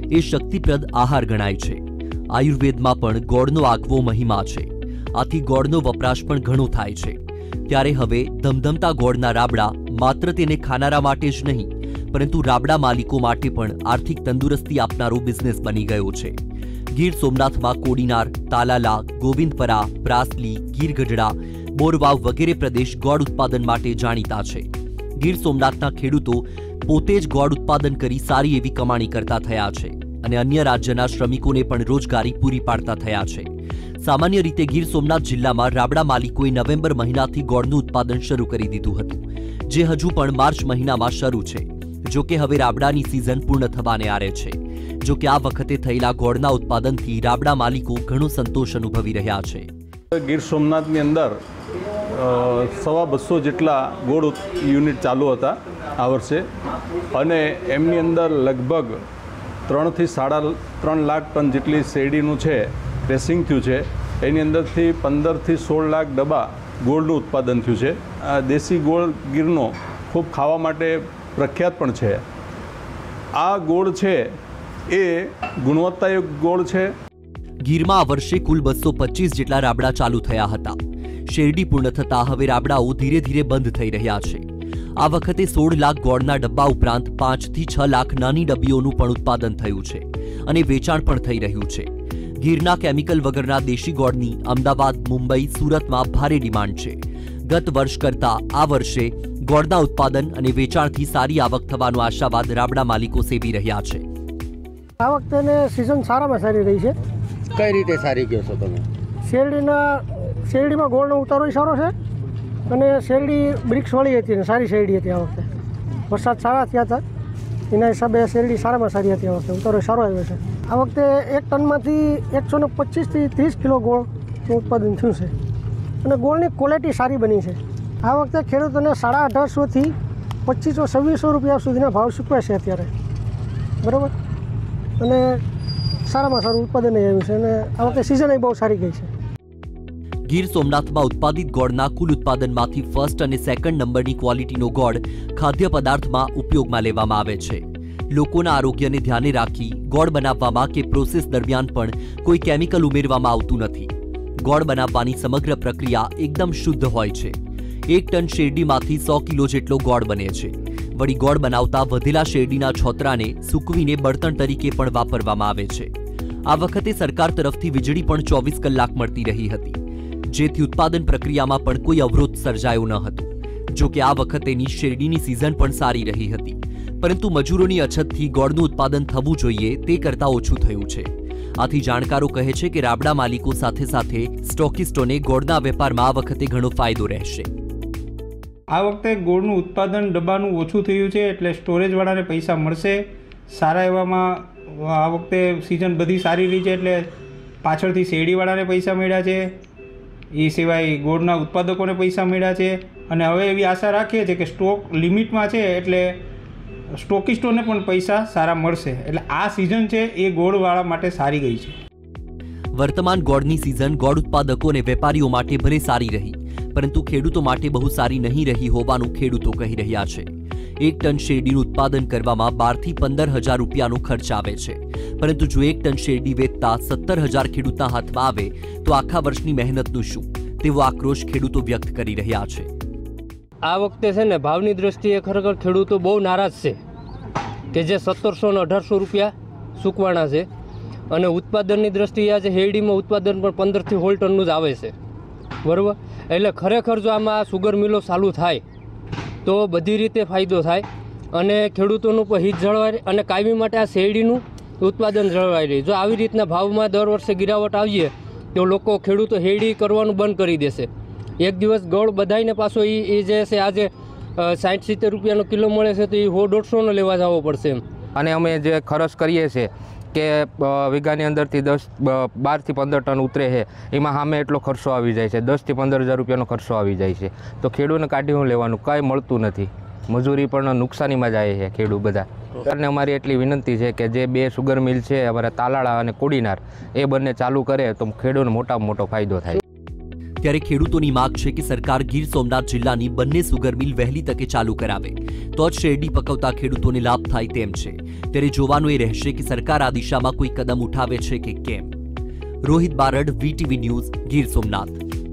એ શક્તિપ્રદ આહાર ગણાય છે। આયુર્વેદમાં પણ ગોળનો આગવો મહિમા છે। આથી ગોળનો વપરાશ પણ ઘણો થાય છે। ત્યારે હવે ધમધમતા ગોળના રાબડા માત્ર તેને ખાનારા માટે જ નહીં, પરંતુ રાબડા માલિકો માટે પણ આર્થિક તંદુરસ્તી આપનારો બિઝનેસ બની ગયો છે। ગીર સોમનાથમાં કોડીનાર, તાલાલા, ગોવિંદપરા, પ્રાસલી, ગીર ગઢડા, બોરવાવ વગેરે પ્રદેશ ગોળ ઉત્પાદન માટે જાણીતા છે। ગીર સોમનાથના ખેડૂતો પોતે જ ગોળ ઉત્પાદન કરી સારી એવી કમાણી કરતા થયા છે અને અન્ય રાજ્યના શ્રમિકોને પણ રોજગારી પૂરી પાડતા થયા છે। સામાન્ય રીતે ગીર સોમનાથ જિલ્લામાં રાબડા માલિકોએ નવેમ્બર મહિનાથી ગોળનું ઉત્પાદન શરૂ કરી દીધું હતું, જે હજુ પણ માર્ચ મહિનામાં શરૂ છે। જો કે હવે રાબડાની સિઝન પૂર્ણ થવાને આરે છે। જો કે આ વખતે થયેલા ગોળના ઉત્પાદનથી રાબડા માલિકો ઘણો સંતોષ અનુભવી રહ્યા છે। ગીર સોમનાથની અંદર 250 જેટલા ગોળ યુનિટ ચાલુ હતા આ વર્ષે, અને એમની અંદર લગભગ 3 થી 3.5 લાખ ટન જેટલી શેરડીનું છે પ્રેસિંગ થયું છે। એની અંદરથી 15 થી 16 લાખ ડબ્બા ગોળનું ઉત્પાદન થયું છે। આ દેશી ગોળ ગીરનો ખૂબ ખાવા માટે પ્રખ્યાત પણ છે। આ ગોળ છે એ ગુણવત્તાયુક્ત ગોળ છે। ગીરમાં આ વર્ષે કુલ 225 જેટલા રાબડા ચાલુ થયા હતા। શેરડી પૂર્ણ થતા હવે રાબડાઓ ધીરે ધીરે બંધ થઈ રહ્યા છે। આ વખતે 16 લાખ ગોળના ડબ્બા ઉપરાંત 5 થી 6 લાખ નાની ડબ્બીઓનું પણ ઉત્પાદન થયું છે અને વેચાણ પણ થઈ રહ્યું છે। ગીરના કેમિકલ વગરના દેશી ગોળની અમદાવાદ, મુંબઈ, સુરતમાં ભારે ડિમાન્ડ છે। ગત વર્ષ કરતાં આ વર્ષે ગોળના ઉત્પાદન અને વેચાણથી સારી આવક થવાનો આશાવાદ રાબડા માલિકો સેવી રહ્યા છે। આ વખતે સિઝન સારામાં સારી રહી છે। કઈ રીતે સારી કહો છો તમે? શેરડીમાં ગોળનો ઉતારો સારો છે અને શેરડી બ્રિક્સવાળી હતી અને સારી શેરડી હતી। આ વખતે વરસાદ સારા થયા હતા, એના હિસાબે શેરડી સારામાં સારી હતી। આ વખતે ઉતારો સારો આવ્યો છે। આ વખતે એક ટનમાંથી 125 થી 30 કિલો ગોળનું ઉત્પાદન થયું છે અને ગોળની ક્વોલિટી સારી બની છે। આ વખતે ખેડૂતોને 1850 થી 2500-2600 રૂપિયા સુધીના ભાવ ચૂકવે છે અત્યારે, બરાબર, અને સારામાં સારું ઉત્પાદન આવ્યું છે અને આ વખતે સિઝન બહુ સારી ગઈ છે। ગીર સોમનાથમાં ઉત્પાદિત ગોળના કુલ ઉત્પાદનમાંથી ફર્સ્ટ અને સેકન્ડ નંબરની ક્વોલિટીનો ગોળ ખાદ્ય પદાર્થમાં ઉપયોગમાં લેવામાં આવે છે। લોકોના આરોગ્યને ધ્યાને રાખી ગોળ બનાવવામાં કે પ્રોસેસ દરમિયાન પણ કોઈ કેમિકલ ઉમેરવામાં આવતું નથી। ગોળ બનાવવાની સમગ્ર પ્રક્રિયા એકદમ શુદ્ધ હોય છે। 1 ટન શેરડીમાંથી 100 કિલો જેટલો ગોળ બને છે। વળી ગોળ બનાવતા વધેલા શેરડીના છોતરાને સૂકવીને બળતણ તરીકે પણ વાપરવામાં આવે છે। આ વખતે સરકાર તરફથી વીજળી પણ 24 કલાક મળતી રહી હતી, જેથી ઉત્પાદન પ્રક્રિયામાં પણ કોઈ અવરોધ સર્જાયો ન હતો। જો કે આ વખતેની શેરડીની સિઝન પણ સારી રહી હતી, પરંતુ મજૂરોની અછતથી ગોળનું ઉત્પાદન થવું જોઈએ તે કરતાં ઓછું થયું છે। આથી જાણકારો કહે છે કે રાબડા માલિકો સાથે સાથે સ્ટોકિસ્ટોને ગોળના વેપારમાં આ વખતે ઘણો ફાયદો રહેશે। આ વખતે ગોળનું ઉત્પાદન ડબ્બાનું ઓછું થયું છે, એટલે સ્ટોરેજવાળાને પૈસા મળશે સારા એવામાં। આ વખતે સિઝન બધી સારી રહી છે, એટલે પાછળથી શેરડીવાળાને પૈસા મળ્યા છે, એ સિવાય ગોળના ઉત્પાદકોને પૈસા મળ્યા છે। અને હવે એવી આશા રાખીએ છીએ કે સ્ટોક લિમિટમાં છે, એટલે સ્ટોકિસ્ટોને પણ પૈસા સારા મળશે। એટલે આ સિઝન છે એ ગોળવાળા માટે સારી ગઈ છે। વર્તમાન ગોળની સિઝન ગોળ ઉત્પાદકો અને વેપારીઓ માટે ભલે સારી રહી, પરંતુ ખેડૂતો માટે બહુ સારી નહીં રહી હોવાનું ખેડૂતો કહી રહ્યા છે। 1 ટન શેરડીનું ઉત્પાદન કરવામાં 12 થી 15,000 રૂપિયાનો ખર્ચ આવે છે, પરંતુ જો 1 ટન શેરડી વેચતા 17,000 ખેડૂતના હાથમાં આવે તો આખા વર્ષની મહેનતનું શું, તેવો આક્રોશ ખેડૂતો વ્યક્ત કરી રહ્યા છે। આ વખતે છે ને ભાવની દ્રષ્ટિએ ખરેખર ખેડૂતો બહુ નારાજ છે કે જે 1700 અને 1800 રૂપિયા ચૂકવાના છે, અને ઉત્પાદનની દ્રષ્ટિએ આજે શેરડીમાં ઉત્પાદન પણ 15 થી 16 ટનનું જ આવે છે, બરાબર। એટલે ખરેખર જો આમાં સુગર મિલો ચાલુ થાય તો બધી રીતે ફાયદો થાય અને ખેડૂતોનું પણ હિત જળવાય અને કાયમી માટે આ શેરડીનું ઉત્પાદન જળવાઈ રહે। જો આવી રીતના ભાવમાં દર વર્ષે ગિરાવટ આવીએ તો લોકો ખેડૂતો શેરડી કરવાનું બંધ કરી દેશે। એક દિવસ ગોળ બધાઈને પાછો એ જે છે આજે 60-70 રૂપિયાનો કિલો મળે છે તો એ 100-150નો લેવા જવો પડશે એમ। અને અમે જે ખર્ચ કરીએ છીએ કે વીઘાની અંદરથી 12 થી 15 ટન ઉતરે છે, એમાં સામે એટલો ખર્ચો આવી જાય છે, 10 થી 15,000 રૂપિયાનો ખર્ચો આવી જાય છે। તો ખેડૂતને કાઢી લેવાનું કાંઈ મળતું નથી, મજૂરી પણ નુકસાનીમાં જાય છે ખેડૂત બધા। અને અમારી એટલી વિનંતી છે કે જે 2 સુગર મિલ છે અમારા તાલાળા અને કોડીનાર, એ બંને ચાલુ કરે તો ખેડૂતને મોટામાં મોટો ફાયદો થાય। ત્યારે ખેડૂતોની માંગ છે કે સરકાર ગીર સોમનાથ જિલ્લાની બંને સુગર મિલ વહેલી તકે ચાલુ કરાવે, તો જ શેરડી પકવતા ખેડૂતોને લાભ થાય તેમ છે। ત્યારે જોવાનું એ રહેશે કે સરકાર આ દિશામાં કોઈ કદમ ઉઠાવે છે કે કેમ। Rohit Barad, VTV news, Gir Somnath.